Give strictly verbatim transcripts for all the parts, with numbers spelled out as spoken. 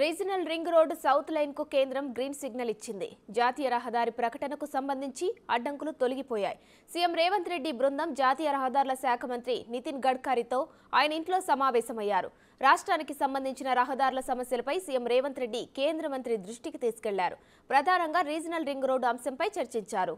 Regional ring road south line కు కేంద్రం green signal ఇచ్చింది. జాతీయ రహదారి ప్రకటనకు సంబంధించి అడ్డంకులు తొలగిపోయాయి. సీఎం రేవంత్ రెడ్డి బృందం జాతీయ రహదారుల శాఖ మంత్రి నితిన్ గడ్కరీతో ఆయన ఇంట్లో సమావేశమయ్యారు. రాష్ట్రానికి సంబంధించిన రహదారుల సమస్యలపై సీఎం రేవంత్ రెడ్డి కేంద్ర మంత్రి దృష్టికి తీసుకెళ్లారు. ప్రధానంగా రీజనల్ రింగ్ రోడ్డు అంశంపై చర్చించారు.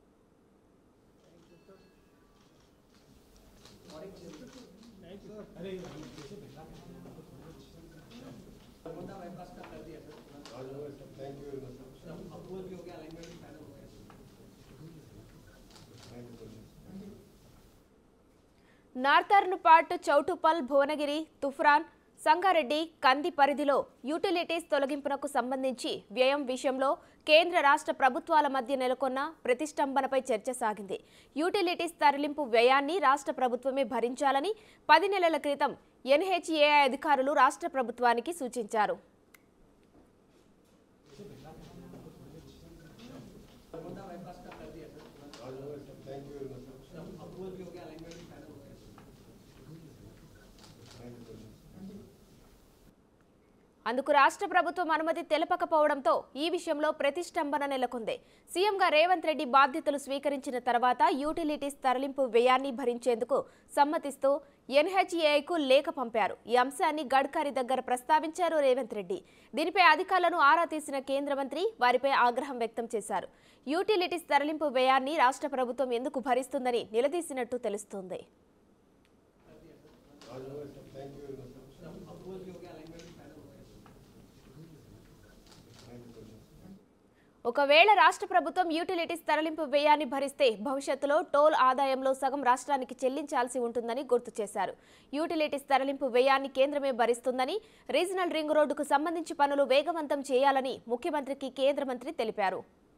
నార్థర్న్ పార్ట్ చౌటుప్పల్, భువనగిరి, తుఫ్రాన్, సంగారెడ్డి, కంది పరిధిలో యూటిలిటీస్ తొలగింపునకు సంబంధించి వ్యయం విషయంలో కేంద్ర రాష్ట్ర ప్రభుత్వాల మధ్య నెలకొన్న ప్రతిష్టంభనపై చర్చ సాగింది. యూటిలిటీస్ తరలింపు వ్యయాన్ని రాష్ట్ర ప్రభుత్వమే భరించాలని పది నెలల క్రితం ఎన్హెచ్ఏఐ అధికారులు రాష్ట్ర ప్రభుత్వానికి సూచించారు. అందుకు రాష్ట్ర ప్రభుత్వం అనుమతి తెలపకపోవడంతో ఈ విషయంలో ప్రతిష్టంభన నెలకొంది. సీఎంగా రేవంత్ రెడ్డి బాధ్యతలు స్వీకరించిన తర్వాత యూటిలిటీస్ తరలింపు వ్యయాన్ని భరించేందుకు సమ్మతిస్తూ ఎన్హెచ్ఏఐకు లేఖ పంపారు. ఈ అంశాన్ని గడ్కరీ దగ్గర ప్రస్తావించారు రేవంత్ రెడ్డి. దీనిపై అధికారులను ఆరా తీసిన కేంద్ర మంత్రి వారిపై ఆగ్రహం వ్యక్తం చేశారు. యూటిలిటీస్ తరలింపు వ్యయాన్ని రాష్ట్ర ప్రభుత్వం ఎందుకు భరిస్తుందని నిలదీసినట్టు తెలుస్తోంది. ఒకవేళ రాష్ట్ర ప్రభుత్వం యూటిలిటీస్ తరలింపు వ్యయాన్ని భరిస్తే భవిష్యత్తులో టోల్ ఆదాయంలో సగం రాష్ట్రానికి చెల్లించాల్సి ఉంటుందని గుర్తు చేశారు. యూటిలిటీస్ తరలింపు వ్యయాన్ని కేంద్రమే భరిస్తుందని, రీజనల్ రింగ్ రోడ్డుకు సంబంధించి పనులు వేగవంతం చేయాలని ముఖ్యమంత్రికి కేంద్ర మంత్రి తెలిపారు.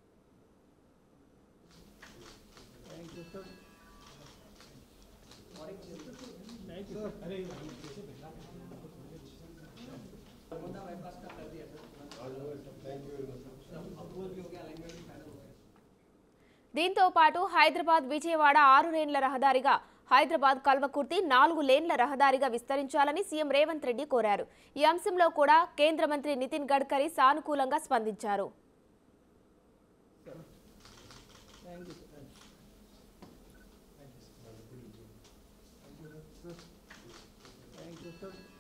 దీంతో పాటు హైదరాబాద్ విజయవాడ ఆరు లేన్ల రహదారిగా, హైదరాబాద్ కల్వకుర్తి నాలుగు లేన్ల రహదారిగా విస్తరించాలని సీఎం రేవంత్ రెడ్డి కోరారు. ఈ అంశంలో కూడా కేంద్ర మంత్రి నితిన్ గడ్కరీ సానుకూలంగా స్పందించారు. Thank you, sir.